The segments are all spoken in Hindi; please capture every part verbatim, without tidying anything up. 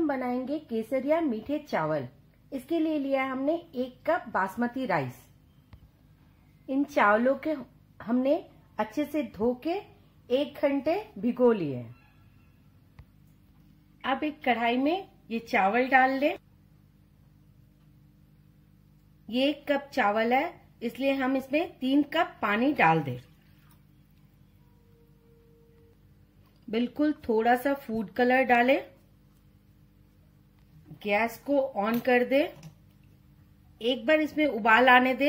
हम बनाएंगे केसरिया मीठे चावल। इसके लिए लिया है हमने एक कप बासमती राइस। इन चावलों के हमने अच्छे से धो के एक घंटे भिगो लिए। अब एक कढ़ाई में ये चावल डाल लें। ये एक कप चावल है, इसलिए हम इसमें तीन कप पानी डाल दें। बिल्कुल थोड़ा सा फूड कलर डालें। गैस को ऑन कर दे। एक बार इसमें उबाल आने दे।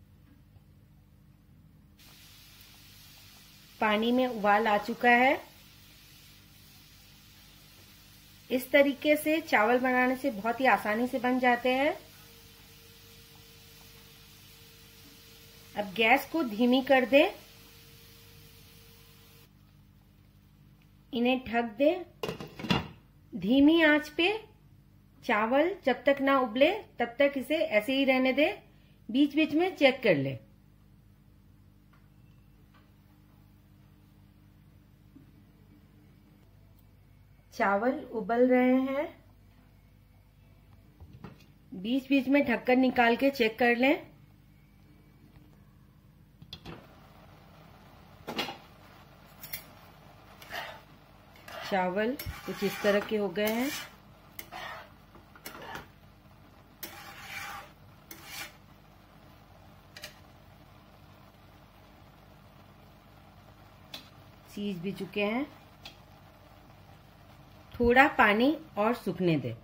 पानी में उबाल आ चुका है। इस तरीके से चावल बनाने से बहुत ही आसानी से बन जाते हैं। अब गैस को धीमी कर दे। इन्हें ढक दे। धीमी आंच पे चावल जब तक ना उबले तब तक इसे ऐसे ही रहने दे। बीच बीच में चेक कर ले। चावल उबल रहे हैं। बीच बीच में ढक्कन निकाल के चेक कर लें। चावल कुछ इस तरह के हो गए हैं। सीज भी चुके हैं। थोड़ा पानी और सूखने दे।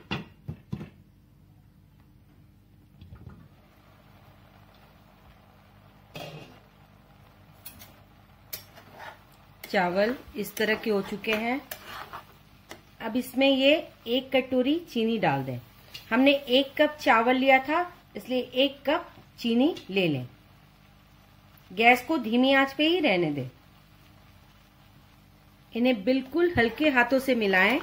चावल इस तरह के हो चुके हैं। अब इसमें ये एक कटोरी चीनी डाल दें। हमने एक कप चावल लिया था, इसलिए एक कप चीनी ले लें। गैस को धीमी आंच पे ही रहने दें। इन्हें बिल्कुल हल्के हाथों से मिलाएं।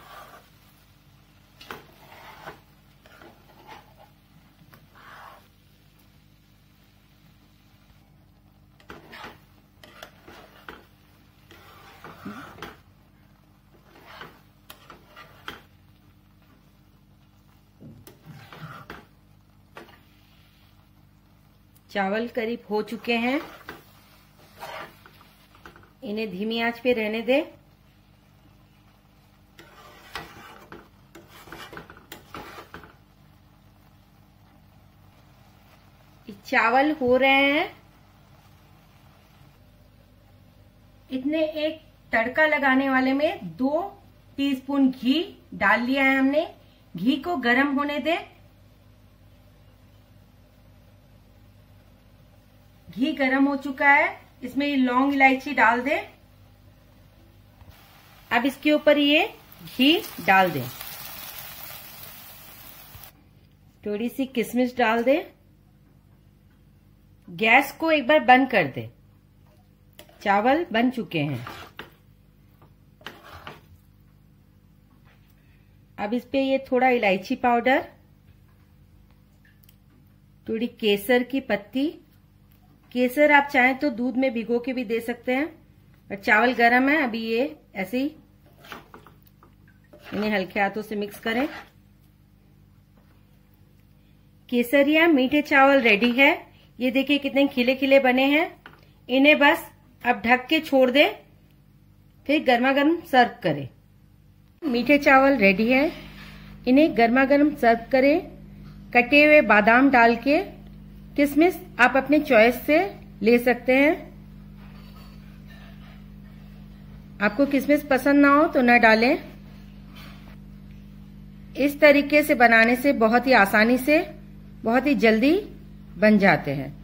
चावल करीब हो चुके हैं। इन्हें धीमी आंच पे रहने दे। चावल हो रहे हैं। इतने एक तड़का लगाने वाले में दो टीस्पून घी डाल लिया है हमने। घी को गर्म होने दे। घी गर्म हो चुका है। इसमें ये लौंग इलायची डाल दे। अब इसके ऊपर ये घी डाल दे। थोड़ी सी किशमिश डाल दे। गैस को एक बार बंद कर दे। चावल बन चुके हैं। अब इस पे ये थोड़ा इलायची पाउडर, थोड़ी केसर की पत्ती। केसर आप चाहें तो दूध में भिगो के भी दे सकते हैं, पर चावल गर्म है अभी ये ऐसे ही इन्हें हल्के हाथों से मिक्स करें। केसरिया मीठे चावल रेडी है। ये देखिए कितने खिले खिले बने हैं। इन्हें बस अब ढक के छोड़ दे, फिर गर्मा गर्म सर्व करें। मीठे चावल रेडी है। इन्हें गर्मा गर्म सर्व करें। कटे हुए बादाम डाल के, किशमिश आप अपने चॉइस से ले सकते हैं। आपको किशमिश पसंद ना हो तो न डालें। इस तरीके से बनाने से बहुत ही आसानी से, बहुत ही जल्दी बन जाते हैं।